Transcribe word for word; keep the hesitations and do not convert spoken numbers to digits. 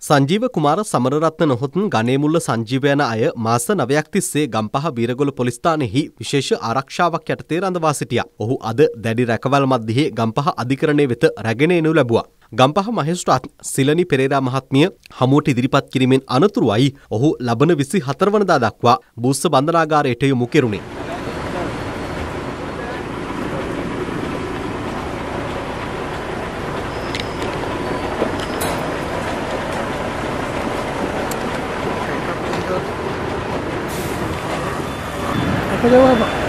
සංජීව කුමාර සමරරත්න නොහොත් ගණේ මුල්ල සංජීව යන අය මාස නවයක් තිස්සේ ගම්පහ බීරගොළ පොලිස් ස්ථානයෙහි විශේෂ ආරක්ෂාවක් යටතේ රඳවා සිටියා. ඔහු අද දැඩි රැකවල් මැද්දේ ගම්පහ අධිකරණය වෙත රැගෙන එනු ලැබුවා. ගම්පහ මහේස්ත්‍රාත් සිලනි පෙරේරා මහත්මිය හමුවට ඉදිරිපත් කිරීමෙන් අනතුරුවයි ඔහු ලබන විසි හතර වනදා දක්වා බූස්ස බන්ධනාගාරයට යොමු කෙරුණේ. Apa jawab, Pak?